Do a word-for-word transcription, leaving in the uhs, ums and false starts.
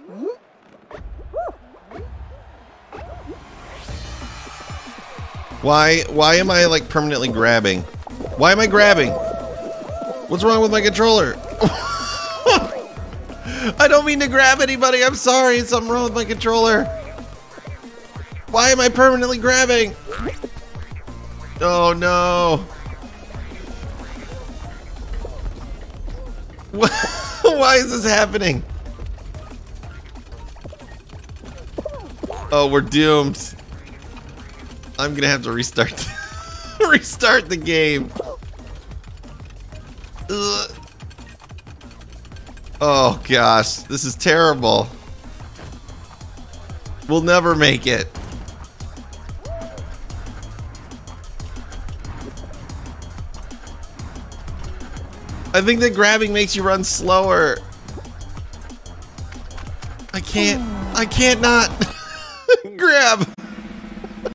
Why, why am I like permanently grabbing? Why am I grabbing? What's wrong with my controller? I don't mean to grab anybody. I'm sorry. Something wrong with my controller. Why am I permanently grabbing? Oh no. Why is this happening? Oh, we're doomed. I'm gonna have to restart restart the game. Ugh. Oh gosh, this is terrible. We'll never make it. I think that grabbing makes you run slower. I can't, I can't not grab.